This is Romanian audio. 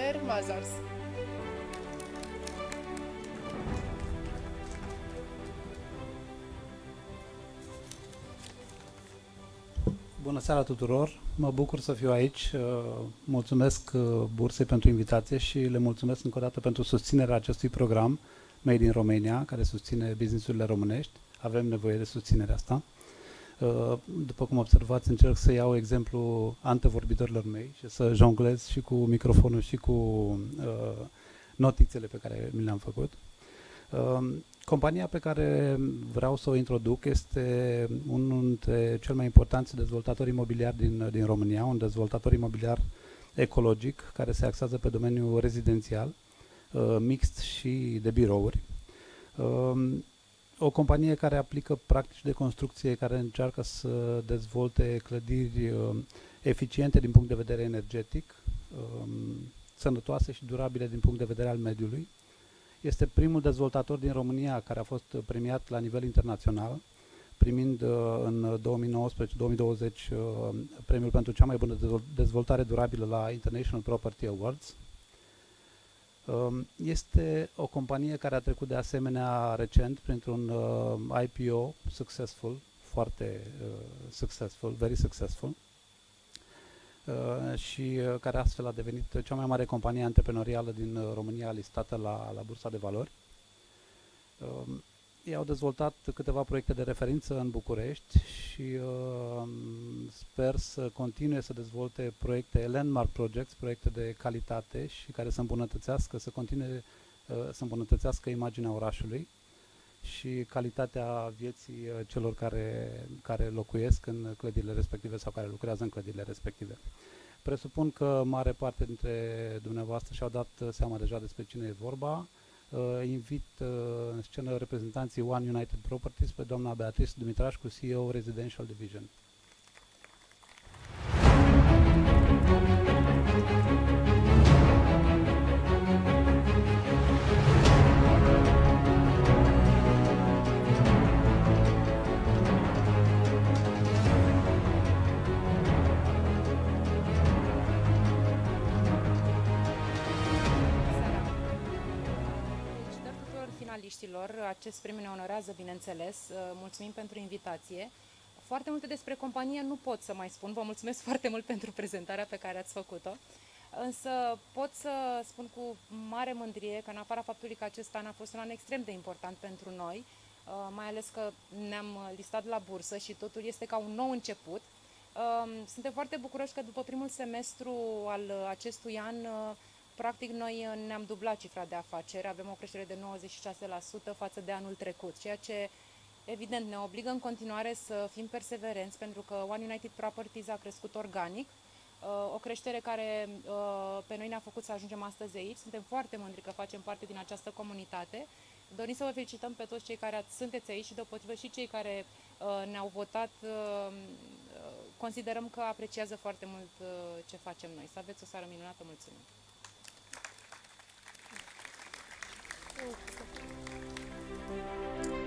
Partener Mazars. Bună seara tuturor! Mă bucur să fiu aici. Mulțumesc bursei pentru invitație și le mulțumesc încă o dată pentru susținerea acestui program Made in Romania, care susține business-urile românești. Avem nevoie de susținerea asta. După cum observați, încerc să iau exemplu antevorbitorilor mei și să jonglez și cu microfonul și cu notițele pe care mi le-am făcut. Compania pe care vreau să o introduc este unul dintre cel mai importanți dezvoltatori imobiliari din România, un dezvoltator imobiliar ecologic care se axează pe domeniul rezidențial, mixt și de birouri. O companie care aplică practici de construcție care încearcă să dezvolte clădiri eficiente din punct de vedere energetic, sănătoase și durabile din punct de vedere al mediului. Este primul dezvoltator din România care a fost premiat la nivel internațional, primind în 2019-2020 premiul pentru cea mai bună dezvoltare durabilă la International Property Awards. Este o companie care a trecut de asemenea recent printr-un IPO successful, foarte successful, very successful, și care astfel a devenit cea mai mare companie antreprenorială din România listată la Bursa de Valori. Ei au dezvoltat câteva proiecte de referință în București și sper să continue să dezvolte proiecte landmark projects, proiecte de calitate și care să îmbunătățească, să continue să îmbunătățească imaginea orașului și calitatea vieții celor care locuiesc în clădirile respective sau care lucrează în clădirile respective. Presupun că mare parte dintre dumneavoastră și-au dat seama deja despre cine e vorba. Invit în scenă reprezentanții One United Properties pe doamna Beatrice Dumitrașcu, CEO Residential Division. Acest premiu ne onorează, bineînțeles. Mulțumim pentru invitație. Foarte multe despre companie nu pot să mai spun. Vă mulțumesc foarte mult pentru prezentarea pe care ați făcut-o. Însă pot să spun cu mare mândrie că în afara faptului că acest an a fost un an extrem de important pentru noi, mai ales că ne-am listat la bursă și totul este ca un nou început, suntem foarte bucuroși că după primul semestru al acestui an practic, noi ne-am dublat cifra de afaceri, avem o creștere de 96% față de anul trecut, ceea ce, evident, ne obligă în continuare să fim perseverenți, pentru că One United Properties a crescut organic, o creștere care pe noi ne-a făcut să ajungem astăzi aici. Suntem foarte mândri că facem parte din această comunitate. Dorim să vă felicităm pe toți cei care sunteți aici și, deopotrivă, și cei care ne-au votat. Considerăm că apreciază foarte mult ce facem noi. Să aveți o seară minunată. Mulțumim! Thank you.